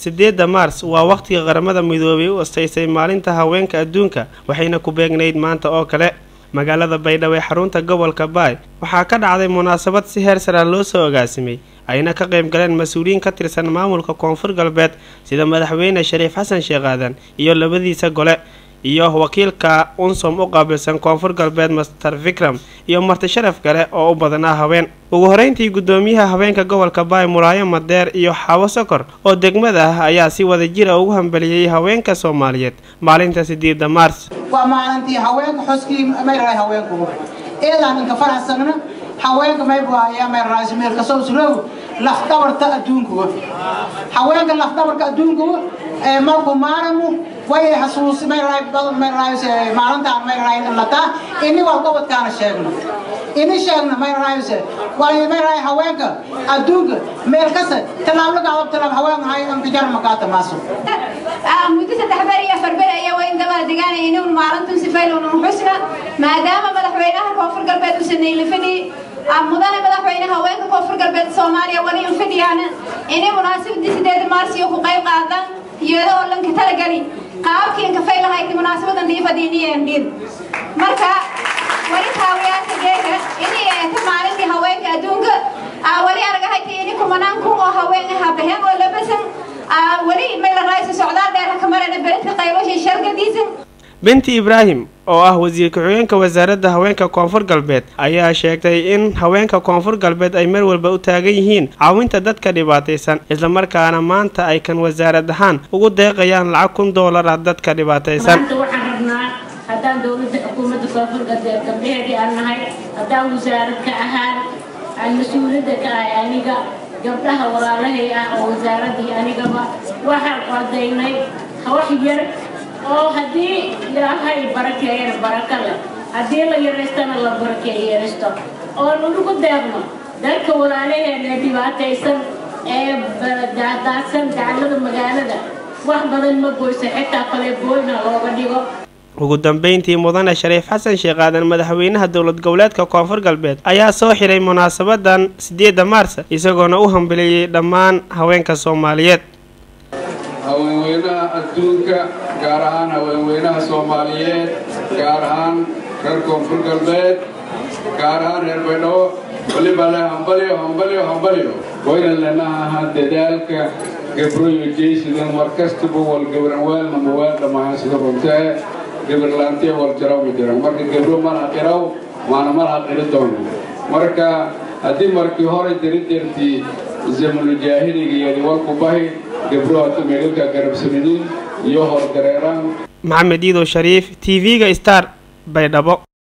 8 Maars waa waqtiga qaramada midoobay u asteysay maalinta haweenka adduunka waxayna ku beegnayd maanta oo kale magaalada Baydhabo ee xarunta gobolka Baay waxaa ka dhacday munaasabad si heer sare loo soo agaasimay ayna ka qayb galeen mas'uuliyiin ka tirsan maamulka Koonfur Galbeed sida madaxweyne Shariif Xasan Sheekh Aadan iyo labadiisa gole iyo wakiilka UNSOM u qaabilsan Koonfur Galbeed Master Fikram iyo marti sharaf kale oo u badanaa haween ugu horeyntii gudoomiyaha haweenka gobolka Baay Muraayo Madeer iyo Xawo Sokor oo degmada ayaa si wada jir ah ugu hambaliyay haweenka Soomaaliyeed maalinta 8 Maars waa maalintii haweenka xuskii meeray haweenku eedan inka faraxsanna haweenka meeray meeray meel ka soo surow laf dhabarta adduunka haweenka laf dhabarka adduunka markuu maaramu way xasuus meeray maalinta meeray lata inni waa gobodkaana sheegno inni sheegna meeray haweenka adduunka meel kasta talaab talaab haweenka hay aan tijar maqaata maaso muddo 3 bari 4 bari ayaa way indaba deegaan inuu maalintan si fayl oo xusna maadaama madaxweynaha Koonfur Galbeed uu sameeyay lifani mudane madaxweynaha haweenka Koonfur Galbeed Soomaaliya wali in fidiyaan inay munaasabadii 8 Maars iyo ku qayb qaadan iyadoo lan ka talagalay qaabkii ka faylahay munaasabadan diifadiiniyeen dhir marka wali taawiyaasha geega inay ay maalintii haweenka adduunka wali aragahay inay kumanaan ku haweenaha bixin oo labasan wali meel raayis socdaal dheer ka marana beerta qaybashii shirkadiisa Binti Ibrahim oo ah wasiirka xigeenka wasaaradda haweenka Koonfur Galbeed ayaa sheegtay in haweenka Koonfur Galbeed ay mar walba u taagan yihiin caawinta dadka dhibaataysan isla markaana maanta ay kan wasaarad ahaan ugu deeqayaan lacag $1 dadka dhibaataysan waxaan rabnaa hadaan dawladda xukuumadda Koonfur Galbeed gabdhaheedii aan nahay hadaan wasaarad ka ahaan aan mas'uuliyadda ka ahay aniga gabdhaha walaalahay ah oo wasaaradii anigaba waxaan qadaynay wax yar oo hadii ilaahay barakeeyo barakada hadii la yareystana la barakeeyo oo lagu deeqmo dadka walaalaheena dhibaataysan ee daadsan dacalada magaalada wax badan ma goyso xitaa kale booyna looga dhigo ugu dambeyntii mudane Shariif Xasan Sheekh Aadan madaxweynaha dawlad goboleedka Koonfur Galbeed ayaa soo xiray munaasabadan 8 Maars isagoona u hambaliyay dhammaan haweenka Soomaaliyeed haweenweynaha adduunka gaar ahaan haweenweynaha Soomaaliyeed gaar ahaan reer Koonfur Galbeed gaar ahaan reer Baydhabo waliba la hambaliyo wayna lanaha dadaalka gabdhaha jeesidan markastaba wal gabran waalna mawaa dhamaan sida runtaa gabarlaantii wal jaraw jiraan marka gabdho mar aqiraw waana mar aqiridoon marka hadii markii hore dirintii zamanu jaahiliga iyo wal ku bahay gabdhaha meelka garabsanidin iyo hor dareeraan Maxamed Iido Shariif TV-ga Star Baydhabo